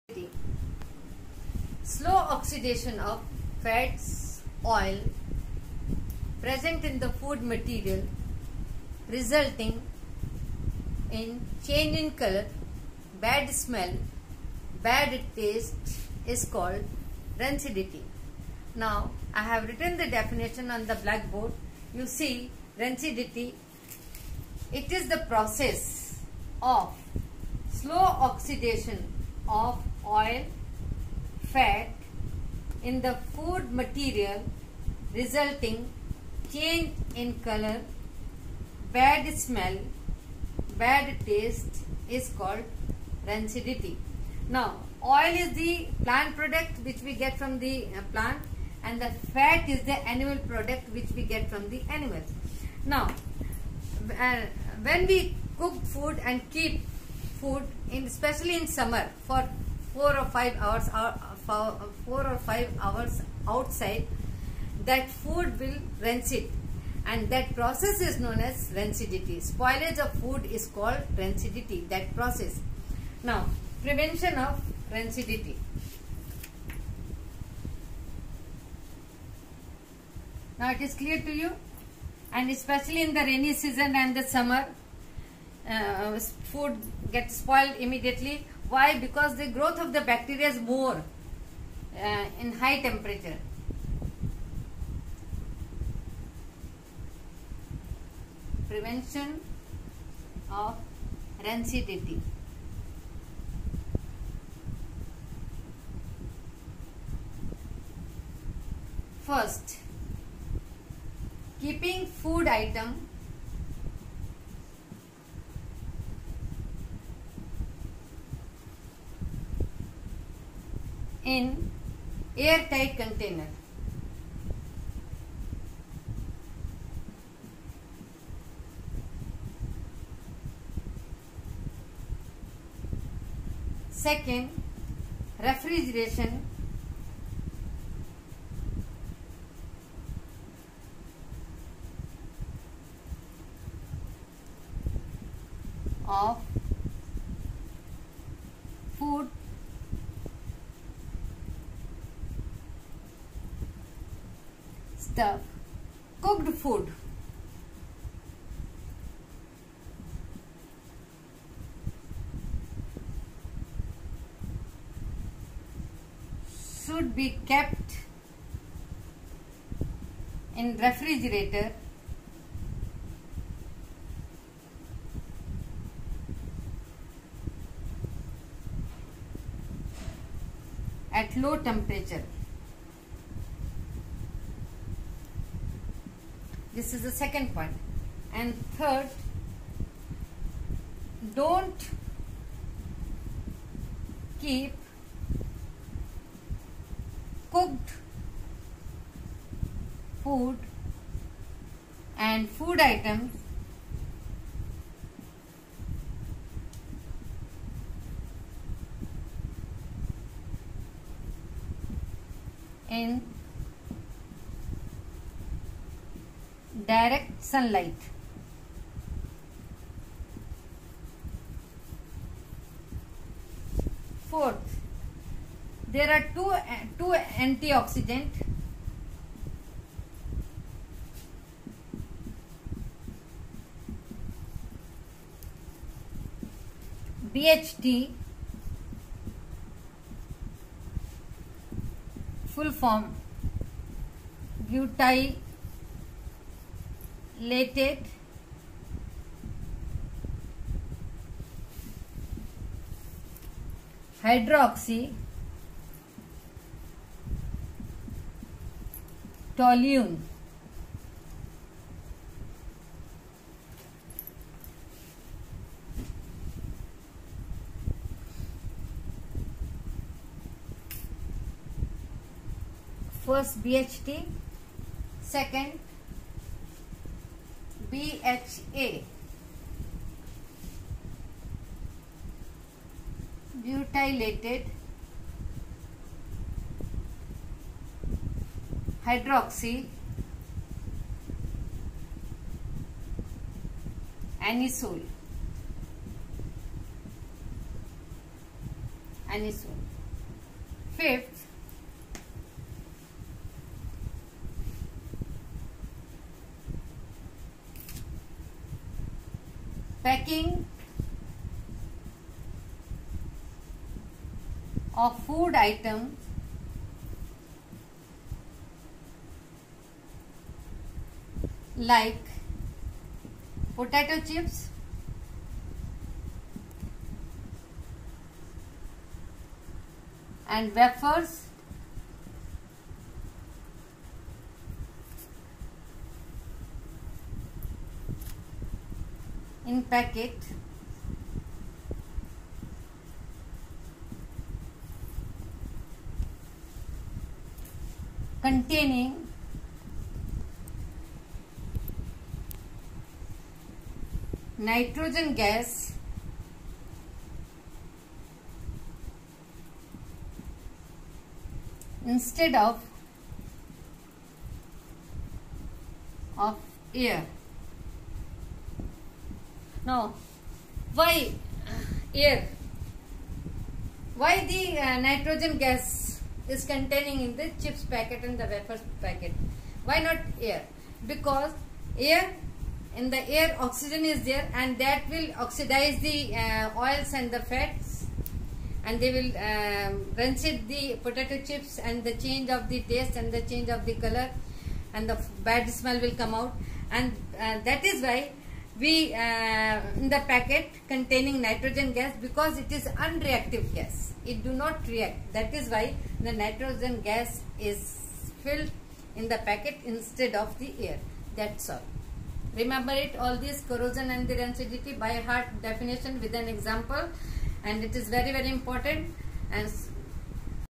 Slow oxidation of fats, oil present in the food material resulting in change in color, bad smell, bad taste is called rancidity. Now I have written the definition on the blackboard. You see, rancidity, it is the process of slow oxidation of oil, fat in the food material resulting change in color, bad smell, bad taste is called rancidity. Now oil is the plant product which we get from the plant, and the fat is the animal product which we get from the animals. Now when we cook food and keep food especially in summer for 4 or 5 hours outside, that food will rancid, and that process is known as rancidity. Spoilage of food is called rancidity, that process. Now prevention of rancidity. Now it is clear to you, and especially in the rainy season and the summer, food gets spoiled immediately. Why? Because the growth of the bacteria is more in high temperature. Prevention of rancidity. First, keeping food item in airtight container. Second, refrigeration of food stuff, cooked food. Should be kept in refrigerator at low temperature. This is the second point. And third, don't keep cooked food and food items in direct sunlight. Fourth, there are two antioxidant BHT, full form butylated hydroxy toluene. First BHT, second BHA, butylated hydroxy anisole. fifth, packing of food items like potato chips, and wafers, in packet containing nitrogen gas instead of air. Now, why air? Why the nitrogen gas is containing in the chips packet and the wafers packet? Why not air? Because air, in the air oxygen is there, and that will oxidize the oils and the fats, and they will rancid the potato chips, and the change of the taste and the change of the color, and the bad smell will come out. And that is why we in the packet containing nitrogen gas, because it is unreactive gas, it do not react. That is why the nitrogen gas is filled in the packet instead of the air. That's all. Remember it, all this corrosion and the rancidity by heart definition with an example, and it is very, very important. And